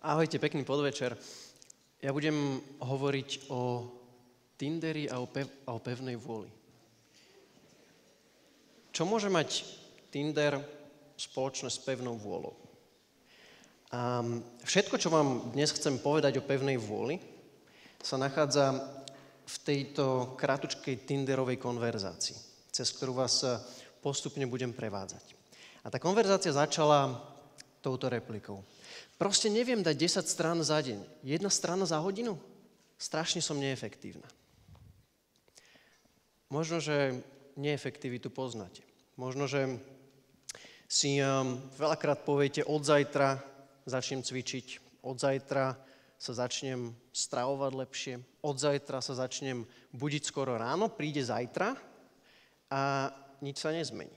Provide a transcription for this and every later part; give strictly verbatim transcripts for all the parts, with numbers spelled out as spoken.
Ahojte, pekný podvečer. Ja budem hovoriť o Tinderi a o, pev- a o pevnej vôli. Čo môže mať Tinder spoločné s pevnou vôľou? A všetko, čo vám dnes chcem povedať o pevnej vôli, sa nachádza v tejto kratučkej Tinderovej konverzácii, cez ktorú vás postupne budem prevádzať. A tá konverzácia začala touto replikou. Proste neviem dať desať strán za deň. Jedna strana za hodinu? Strašne som neefektívna. Možno, že neefektivitu poznáte. Možno, že si um, veľakrát poviete, od zajtra začnem cvičiť, od zajtra sa začnem stravovať lepšie, od zajtra sa začnem budiť skoro ráno, príde zajtra a nič sa nezmení.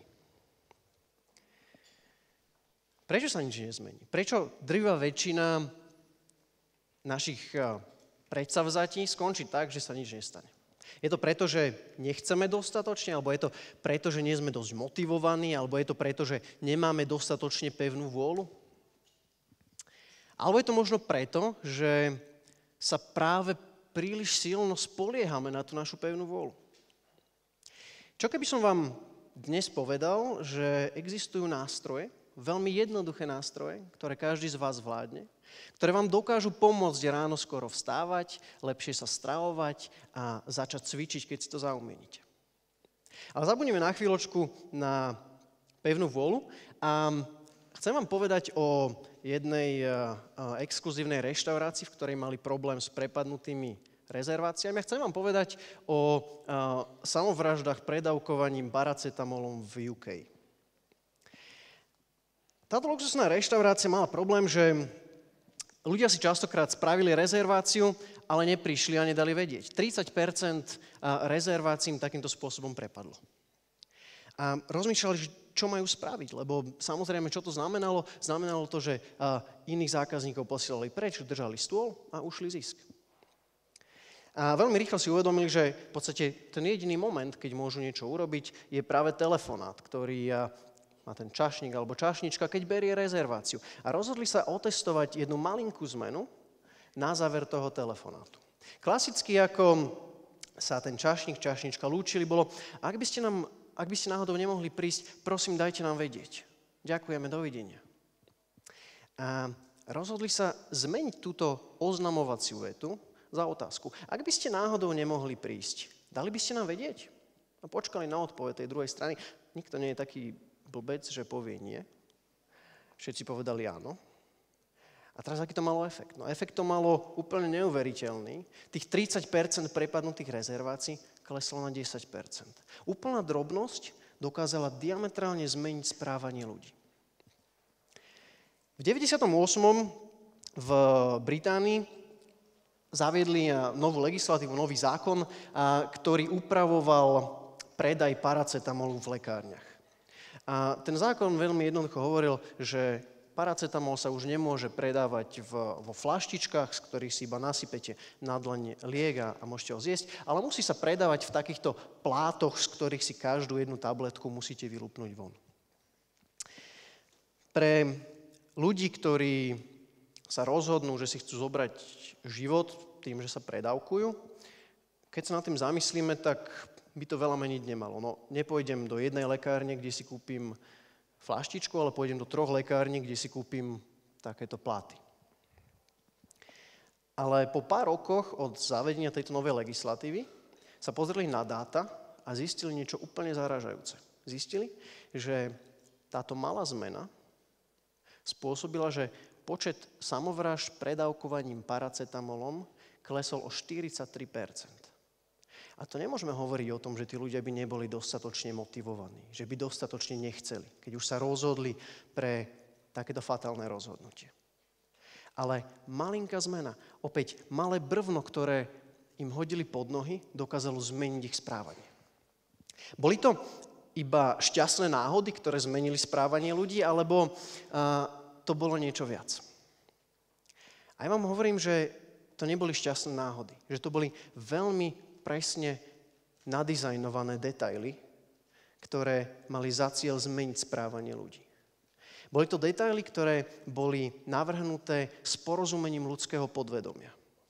Prečo sa nič nezmení? Prečo drvivá väčšina našich predsavzatí skončí tak, že sa nič nestane? Je to preto, že nechceme dostatočne, alebo je to preto, že nie sme dosť motivovaní, alebo je to preto, že nemáme dostatočne pevnú vôľu? Alebo je to možno preto, že sa práve príliš silno spoliehame na tú našu pevnú vôľu? Čo keby som vám dnes povedal, že existujú nástroje, veľmi jednoduché nástroje, ktoré každý z vás vládne, ktoré vám dokážu pomôcť ráno skoro vstávať, lepšie sa stravovať a začať cvičiť, keď si to zaumienite. Ale zabudneme na chvíľočku na pevnú vôľu a chcem vám povedať o jednej exkluzívnej reštaurácii, v ktorej mali problém s prepadnutými rezerváciami. A chcem vám povedať o samovraždách predávkovaním paracetamolom v ú ká. Táto luxusná reštaurácia mala problém, že ľudia si častokrát spravili rezerváciu, ale neprišli a nedali vedieť. tridsať percent rezervácií im takýmto spôsobom prepadlo. A rozmýšľali, čo majú spraviť, lebo samozrejme, čo to znamenalo? Znamenalo to, že iných zákazníkov posielali preč, držali stôl a ušli zisk. A veľmi rýchlo si uvedomili, že v podstate ten jediný moment, keď môžu niečo urobiť, je práve telefonát, ktorý má ten čašník alebo čašnička, keď berie rezerváciu. A rozhodli sa otestovať jednu malinkú zmenu na záver toho telefonátu. Klasicky, ako sa ten čašník, čašnička lúčili, bolo, ak by ste nám, ak by ste náhodou nemohli prísť, prosím, dajte nám vedieť. Ďakujeme, dovidenia. A rozhodli sa zmeniť túto oznamovaciu vetu za otázku. Ak by ste náhodou nemohli prísť, dali by ste nám vedieť? A počkali na odpoveď tej druhej strany. Nikto nie je taký blbec, že povie nie. Všetci povedali áno. A teraz aký to malo efekt? No efekt to malo úplne neuveriteľný. Tých tridsať percent prepadnutých rezervácií kleslo na desať percent. Úplná drobnosť dokázala diametrálne zmeniť správanie ľudí. V deväťdesiatom ôsmom v Británii zaviedli novú legislatívu, nový zákon, ktorý upravoval predaj paracetamolu v lekárniach. A ten zákon veľmi jednoducho hovoril, že paracetamol sa už nemôže predávať v, vo flaštičkách, z ktorých si iba nasypete na dlane liek a môžete ho zjesť, ale musí sa predávať v takýchto plátoch, z ktorých si každú jednu tabletku musíte vylupnúť von. Pre ľudí, ktorí sa rozhodnú, že si chcú zobrať život tým, že sa predávkujú, keď sa nad tým zamyslíme, tak by to veľa meniť nemalo. No, nepôjdem do jednej lekárne, kde si kúpim flaštičku, ale pôjdem do troch lekární, kde si kúpim takéto pláty. Ale po pár rokoch od zavedenia tejto novej legislatívy sa pozreli na dáta a zistili niečo úplne zarážajúce. Zistili, že táto malá zmena spôsobila, že počet samovrážd predávkovaním paracetamolom klesol o štyridsaťtri percent. A to nemôžeme hovoriť o tom, že tí ľudia by neboli dostatočne motivovaní, že by dostatočne nechceli, keď už sa rozhodli pre takéto fatálne rozhodnutie. Ale malinká zmena, opäť malé brvno, ktoré im hodili pod nohy, dokázalo zmeniť ich správanie. Boli to iba šťastné náhody, ktoré zmenili správanie ľudí, alebo uh, to bolo niečo viac? A ja vám hovorím, že to neboli šťastné náhody, že to boli veľmi presne nadizajnované detaily, ktoré mali za cieľ zmeniť správanie ľudí. Boli to detaily, ktoré boli navrhnuté s porozumením ľudského podvedomia.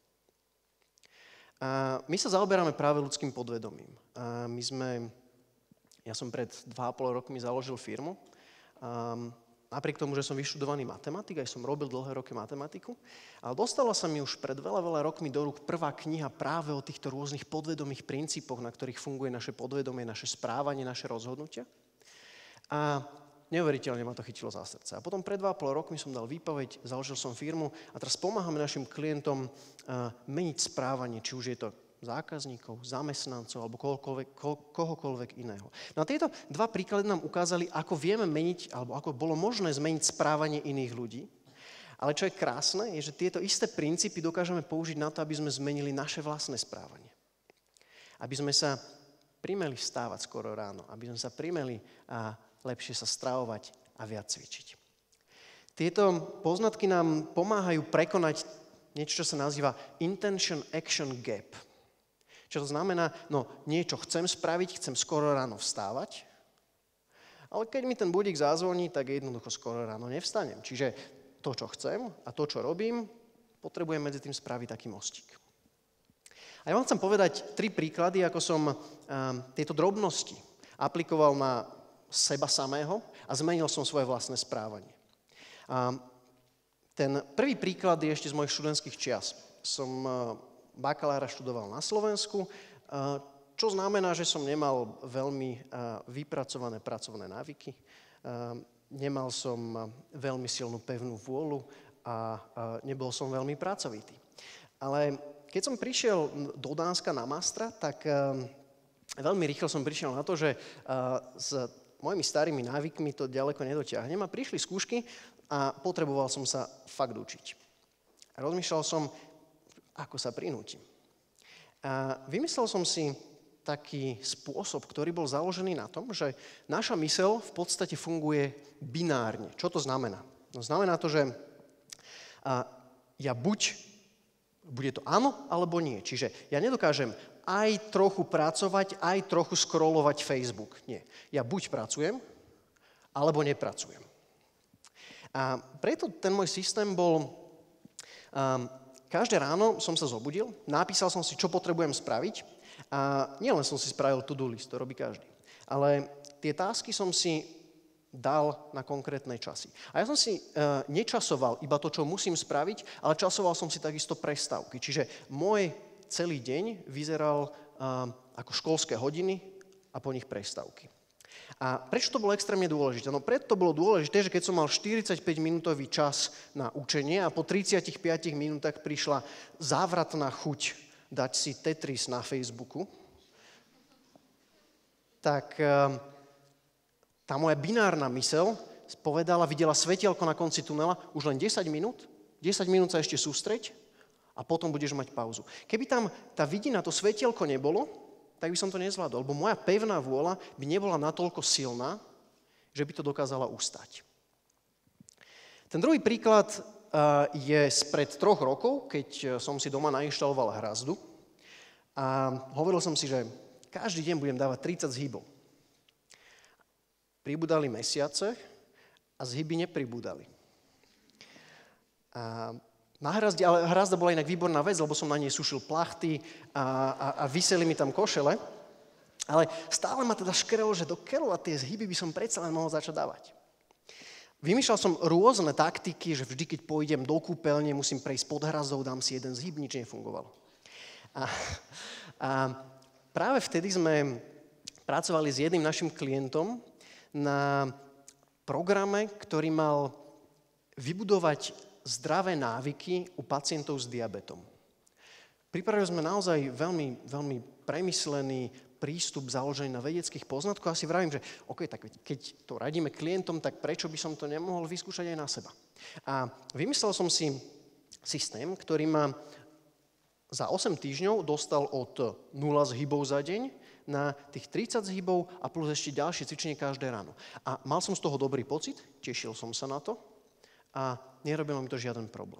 A my sa zaoberáme práve ľudským podvedomím. A my sme, ja som pred dva a pol rokmi založil firmu. A napriek tomu, že som vyštudovaný matematik, aj som robil dlhé roky matematiku, ale dostala sa mi už pred veľa, veľa rokmi do rúk prvá kniha práve o týchto rôznych podvedomých princípoch, na ktorých funguje naše podvedomie, naše správanie, naše rozhodnutia. A neuveriteľne ma to chytilo za srdce. A potom pred dva a pol rokmi som dal výpoveď, založil som firmu a teraz pomáhame našim klientom uh, meniť správanie, či už je to zákazníkov, zamestnancov alebo kohokoľvek, ko, kohokoľvek iného. No a tieto dva príklady nám ukázali, ako vieme meniť, alebo ako bolo možné zmeniť správanie iných ľudí. Ale čo je krásne, je, že tieto isté princípy dokážeme použiť na to, aby sme zmenili naše vlastné správanie. Aby sme sa primeli vstávať skoro ráno, aby sme sa primeli a lepšie sa stravovať a viac cvičiť. Tieto poznatky nám pomáhajú prekonať niečo, čo sa nazýva intention-action gap. Čo to znamená, no niečo chcem spraviť, chcem skoro ráno vstávať, ale keď mi ten budík zazvoní, tak jednoducho skoro ráno nevstanem. Čiže to, čo chcem a to, čo robím, potrebujem medzi tým spraviť taký mostík. A ja vám chcem povedať tri príklady, ako som um, tieto drobnosti aplikoval na seba samého a zmenil som svoje vlastné správanie. A ten prvý príklad je ešte z mojich študentských čias. Som bakalára študoval na Slovensku, čo znamená, že som nemal veľmi vypracované pracovné návyky, nemal som veľmi silnú pevnú vôľu a nebol som veľmi pracovitý. Ale keď som prišiel do Dánska na mastra, tak veľmi rýchlo som prišiel na to, že z mojimi starými návykmi to ďaleko nedotiahnem a prišli skúšky a potreboval som sa fakt učiť. A rozmýšľal som, ako sa prinútim. A vymyslel som si taký spôsob, ktorý bol založený na tom, že naša myseľ v podstate funguje binárne. Čo to znamená? No, znamená to, že ja buď, bude to áno, alebo nie. Čiže ja nedokážem aj trochu pracovať, aj trochu scrollovať Facebook. Nie. Ja buď pracujem, alebo nepracujem. A preto ten môj systém bol... Um, každé ráno som sa zobudil, napísal som si, čo potrebujem spraviť a nielen som si spravil to-do list, to robí každý, ale tie tásky som si dal na konkrétne časy. A ja som si uh, nečasoval iba to, čo musím spraviť, ale časoval som si takisto prestávky. Čiže môj celý deň vyzeral uh, ako školské hodiny a po nich prestávky. A prečo to bolo extrémne dôležité? No preto to bolo dôležité, že keď som mal štyridsaťpäť minútový čas na učenie a po tridsiatich piatich minútach prišla závratná chuť dať si Tetris na Facebooku, tak uh, tá moja binárna myseľ povedala, videla svetielko na konci tunela, už len desať minút, desať minút sa ešte sústreď, a potom budeš mať pauzu. Keby tam tá vidina, to svetielko nebolo, tak by som to nezvládol, lebo moja pevná vôľa by nebola natoľko silná, že by to dokázala ustať. Ten druhý príklad uh, je spred troch rokov, keď som si doma nainštaloval hrazdu a hovoril som si, že každý deň budem dávať tridsať zhybov. Pribudali mesiace a zhyby nepribúdali. A Na hrazde, ale hrazda bola inak výborná vec, lebo som na nej sušil plachty a, a, a viseli mi tam košele. Ale stále ma teda škrelo, že do keľu a tie zhyby by som predsa len mohol začať dávať. Vymýšľal som rôzne taktiky, že vždy, keď pôjdem do kúpeľne, musím prejsť pod hrazdou, dám si jeden zhyb, nič nefungovalo. A, a práve vtedy sme pracovali s jedným našim klientom na programe, ktorý mal vybudovať zdravé návyky u pacientov s diabetom. Pripravili sme naozaj veľmi, veľmi premyslený prístup založený na vedeckých poznatkoch a si vravím, že OK, tak keď to radíme klientom, tak prečo by som to nemohol vyskúšať aj na seba. A vymyslel som si systém, ktorý ma za osem týždňov dostal od nula zhybov za deň na tých tridsať zhybov a plus ešte ďalšie cvičenie každé ráno. A mal som z toho dobrý pocit, tešil som sa na to a nerobilo mi to žiaden problém.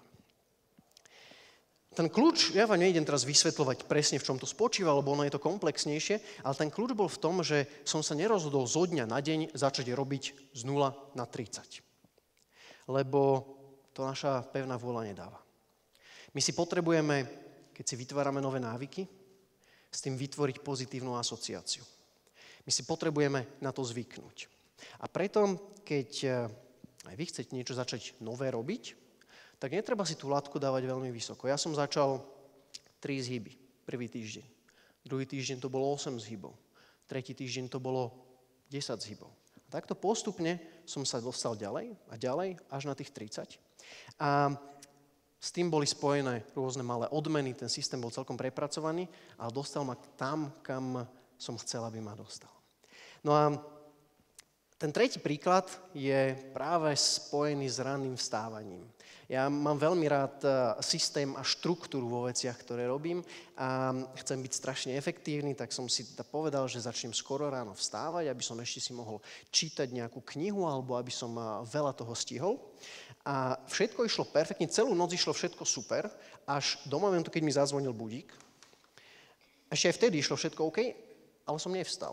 Ten kľúč, ja vám nejdem teraz vysvetľovať presne, v čom to spočíva, lebo ono je to komplexnejšie, ale ten kľúč bol v tom, že som sa nerozhodol zo dňa na deň začať robiť z nula na tridsať. lebo to naša pevná vôľa nedáva. My si potrebujeme, keď si vytvárame nové návyky, s tým vytvoriť pozitívnu asociáciu. My si potrebujeme na to zvyknúť. A preto, keď aj vy chcete niečo začať nové robiť, tak netreba si tú latku dávať veľmi vysoko. Ja som začal tri zhyby prvý týždeň. Druhý týždeň to bolo osem zhybov. Tretí týždeň to bolo desať zhybov. A takto postupne som sa dostal ďalej a ďalej až na tých tridsať. A s tým boli spojené rôzne malé odmeny, ten systém bol celkom prepracovaný, ale dostal ma tam, kam som chcel, aby ma dostal. No a ten tretí príklad je práve spojený s ranným vstávaním. Ja mám veľmi rád systém a štruktúru vo veciach, ktoré robím a chcem byť strašne efektívny, tak som si povedal, že začnem skoro ráno vstávať, aby som ešte si mohol čítať nejakú knihu alebo aby som veľa toho stihol. A všetko išlo perfektne, celú noc išlo všetko super, až do momentu, keď mi zazvonil budík. Ešte aj vtedy išlo všetko OK, ale som nevstal.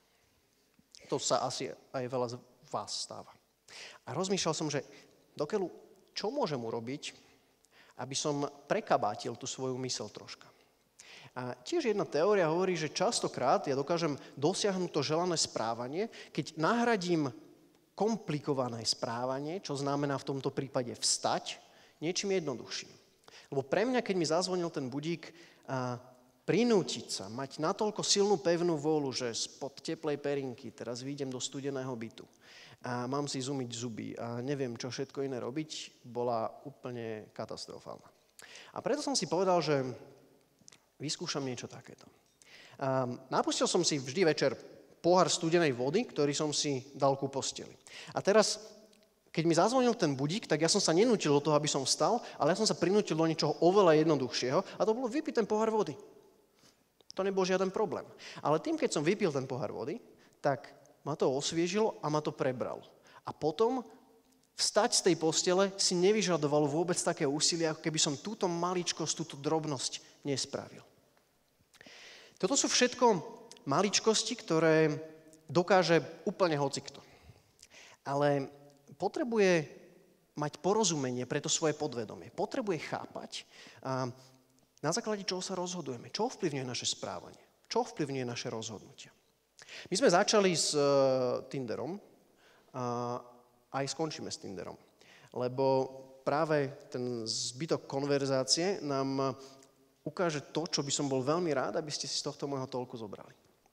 To sa asi aj veľa z vás stáva. A rozmýšľal som, že dokeľu, čo môžem urobiť, aby som prekabátil tú svoju myseľ troška. A tiež jedna teória hovorí, že častokrát ja dokážem dosiahnuť to želané správanie, keď nahradím komplikované správanie, čo znamená v tomto prípade vstať, niečím jednoduchším. Lebo pre mňa, keď mi zazvonil ten budík, prinútiť sa, mať natoľko silnú pevnú vôľu, že spod teplej perinky teraz vyjdem do studeného bytu a mám si zumyť zuby a neviem, čo všetko iné robiť, bola úplne katastrofálna. A preto som si povedal, že vyskúšam niečo takéto. A napustil som si vždy večer pohár studenej vody, ktorý som si dal ku posteli. A teraz, keď mi zazvonil ten budík, tak ja som sa nenútil do toho, aby som vstal, ale ja som sa prinútil do niečoho oveľa jednoduchšieho a to bolo vypiť ten pohár vody. To nebol žiaden problém. Ale tým, keď som vypil ten pohár vody, tak ma to osviežilo a ma to prebralo. A potom vstať z tej postele si nevyžadovalo vôbec také úsilie, ako keby som túto maličkosť, túto drobnosť nespravil. Toto sú všetko maličkosti, ktoré dokáže úplne hocikto. Ale potrebuje mať porozumenie pre to svoje podvedomie. Potrebuje chápať, a na základe čoho sa rozhodujeme, čo ovplyvňuje naše správanie, čo ovplyvňuje naše rozhodnutia. My sme začali s uh, Tinderom a aj skončíme s Tinderom, lebo práve ten zbytok konverzácie nám ukáže to, čo by som bol veľmi rád, aby ste si z tohto môjho toľku zobrali.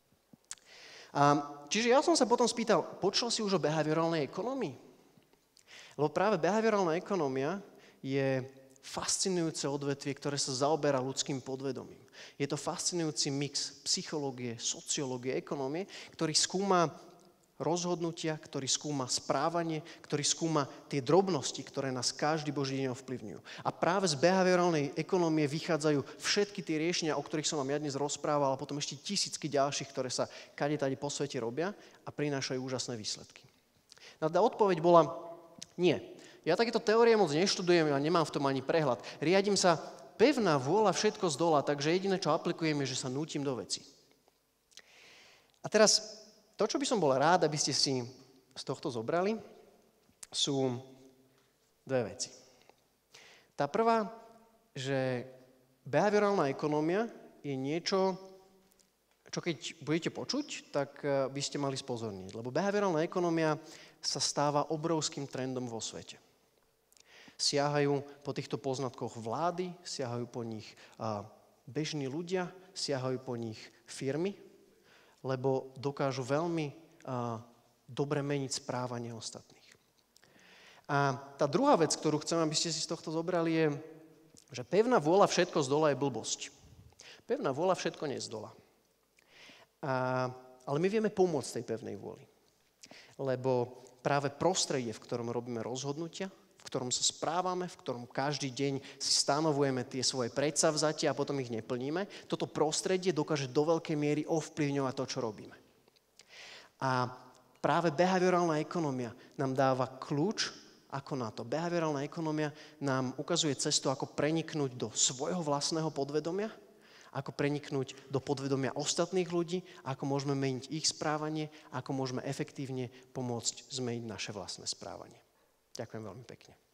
A, čiže ja som sa potom spýtal, počul si už o behaviorálnej ekonomii? Lebo práve behaviorálna ekonomia je fascinujúce odvetvie, ktoré sa zaoberá ľudským podvedomím. Je to fascinujúci mix psychológie, sociológie, ekonomie, ktorý skúma rozhodnutia, ktorý skúma správanie, ktorý skúma tie drobnosti, ktoré nás každý boží deň ovplyvňujú. A práve z behaviorálnej ekonomie vychádzajú všetky tie riešenia, o ktorých som vám ja dnes rozprával, a potom ešte tisícky ďalších, ktoré sa kadetade po svete robia a prinášajú úžasné výsledky. No tá odpoveď bola nie. Ja takéto teórie moc neštudujem a nemám v tom ani prehľad. Riadím sa pevná vôľa všetko z dola, takže jediné, čo aplikujem, je, že sa nútim do veci. A teraz, to, čo by som bol rád, aby ste si z tohto zobrali, sú dve veci. Tá prvá, že behaviorálna ekonomia je niečo, čo keď budete počuť, tak by ste mali spozorniť. Lebo behaviorálna ekonomia sa stáva obrovským trendom vo svete. Siahajú po týchto poznatkoch vlády, siahajú po nich bežní ľudia, siahajú po nich firmy, lebo dokážu veľmi dobre meniť správanie ostatných. A tá druhá vec, ktorú chcem, aby ste si z tohto zobrali, je, že pevná vôľa všetko z dola je blbosť. Pevná vôľa všetko nie z dola. A, ale my vieme pomôcť tej pevnej vôli. Lebo práve prostredie, v ktorom robíme rozhodnutia, v ktorom sa správame, v ktorom každý deň si stanovujeme tie svoje predsavzatia a potom ich neplníme, toto prostredie dokáže do veľkej miery ovplyvňovať to, čo robíme. A práve behaviorálna ekonomia nám dáva kľúč ako na to. Behaviorálna ekonomia nám ukazuje cestu, ako preniknúť do svojho vlastného podvedomia, ako preniknúť do podvedomia ostatných ľudí, ako môžeme meniť ich správanie, ako môžeme efektívne pomôcť zmeniť naše vlastné správanie. Ďakujem veľmi pekne.